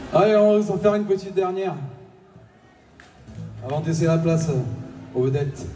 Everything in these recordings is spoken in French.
Allez, on va s'en faire une petite dernière. Avant de laisser la place aux vedettes.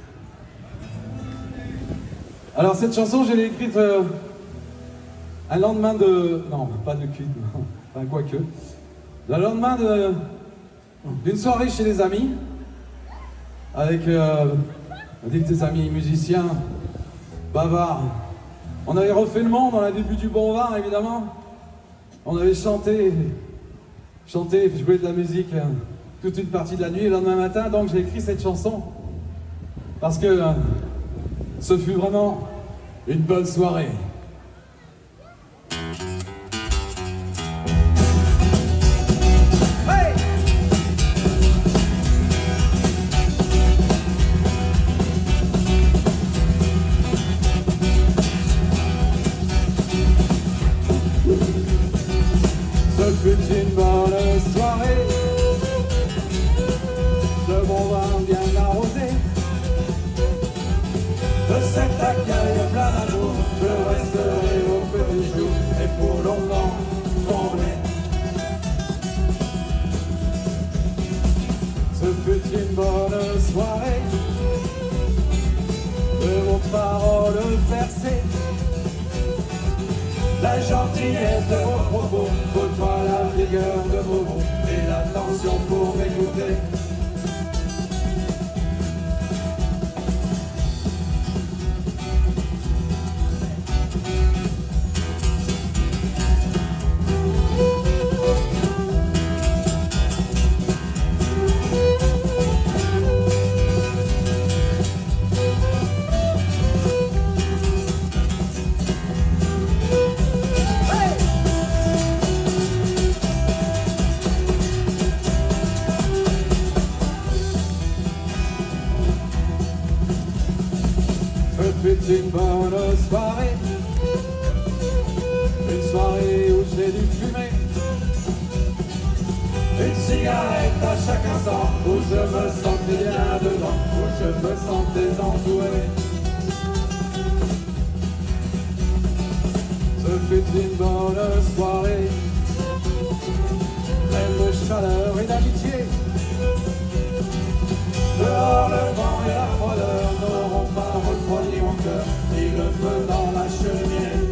Alors cette chanson, je l'ai écrite un lendemain de... Non, pas de cuite, enfin quoique. Le lendemain d'une soirée chez les amis, avec des amis musiciens, bavards. On avait refait le monde, on avait bu du bon vin évidemment. On avait chanté, joué de la musique toute une partie de la nuit. Et le lendemain matin, donc j'ai écrit cette chanson parce que ce fut vraiment une bonne soirée. Hey! Ce fut une bonne soirée, le bon vin bien arrosé. De cet accueil plein d'amour, je resterai au feu du jour et pour longtemps tomber. Ce fut une bonne soirée, de vos paroles versées, la gentillesse de vos propos, côtoie la vigueur de vos mots et l'attention pour m'écouter. C'est une bonne soirée, une soirée où j'ai dû fumer une cigarette à chaque instant, où je me sentais bien dedans, où je me sentais entouré. Ce fut une bonne soirée, pleine de chaleur et d'amitié. Dehors le vent et la froideur n'auront pas refroidi mon cœur, ni le feu dans la cheminée.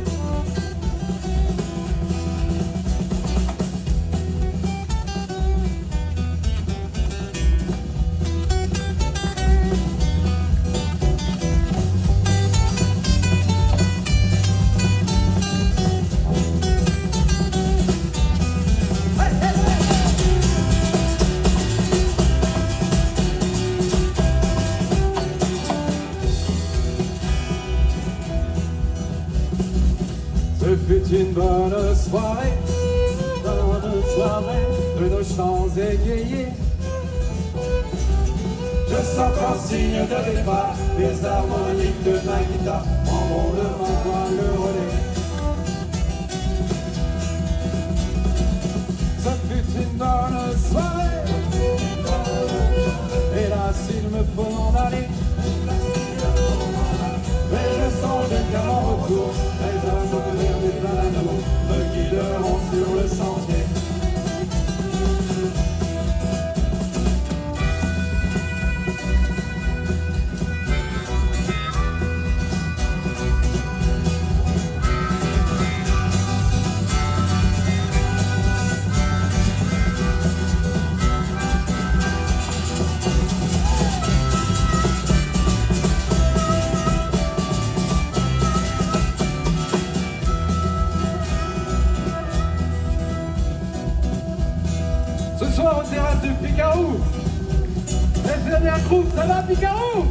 Ce fut une bonne soirée, de nos chants égayés. Je sens qu'en signe de départ, les harmoniques de ma guitare prendront devant moi le relais. Ce fut une bonne soirée, hélas il me faut m'en aller. Mais je sens que qu'à mon retour, les hommes verts des pleins d'amour me guideront sur le sentier. Ce soir au terrasse de Picarou, les derniers groupes, ça va Picarou?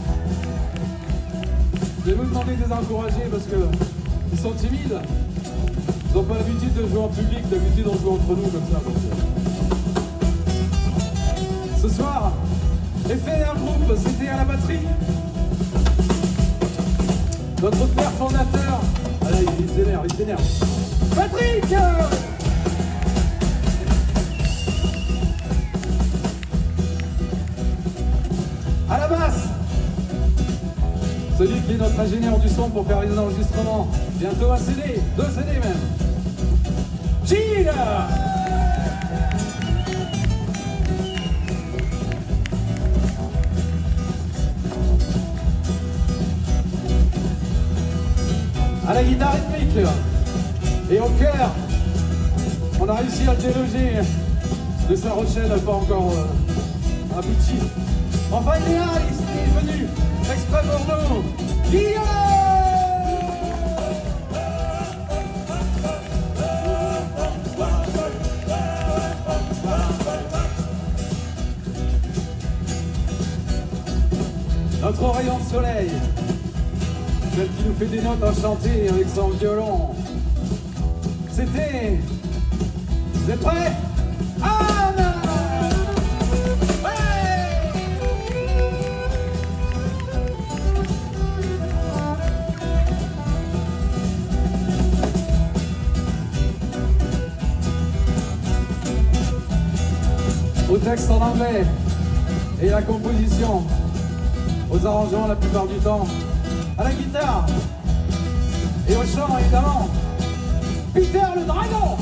Je vais vous demander de les encourager parce qu'ils sont timides. Ils n'ont pas l'habitude de jouer en public, d'habitude on joue entre nous comme ça. Ce soir, les derniers groupes, c'était à la batterie. Notre père fondateur, allez, il s'énerve. Patrick! À la basse, celui qui est notre ingénieur du son pour faire les enregistrements. Bientôt un CD, 2 CD même. Gilles! à la guitare rythmique. Et au cœur, on a réussi à le déloger de sa Rochelle, pas encore abouti. Enfin, il est là, il est venu exprès pour nous. Guillaume! Notre rayon de soleil, celle qui nous fait des notes à chanter avec son violon. C'était... Vous êtes prêts? Anne! Au texte en anglais et la composition, aux arrangements la plupart du temps, à la guitare et au chant évidemment, Peter le Dragon.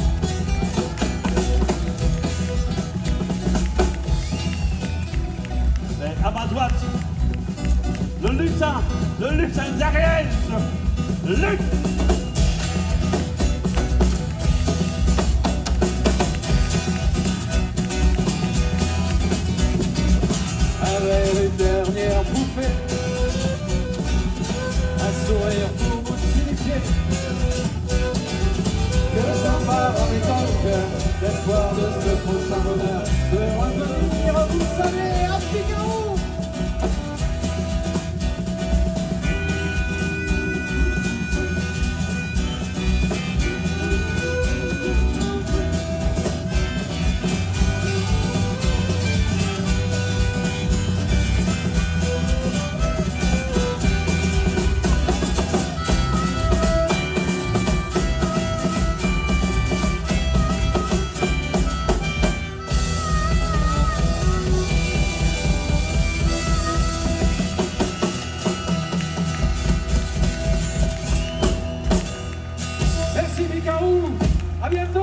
Et à ma droite, le lutin d'Ariège, Luc. Avec les dernières bouffées, un sourire pour vous signifier que le champagne est dans le cœur, l'espoir de ce prochain bonheur, de revenir, vous savez, à Figaro. À bientôt.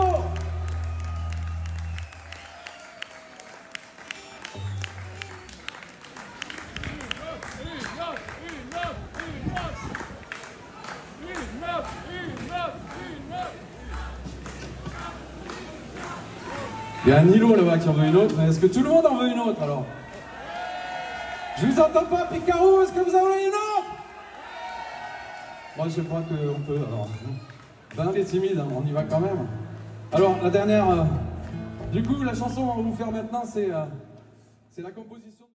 Il y a un îlot là-bas qui en veut une autre, mais est-ce que tout le monde en veut une autre alors? Je vous entends pas, Picarou, est-ce que vous en voulez une autre? Moi je crois qu'on peut alors. Ben, on est timide, hein, on y va quand même. Alors, la dernière... du coup, la chanson qu'on va vous faire maintenant, c'est la composition...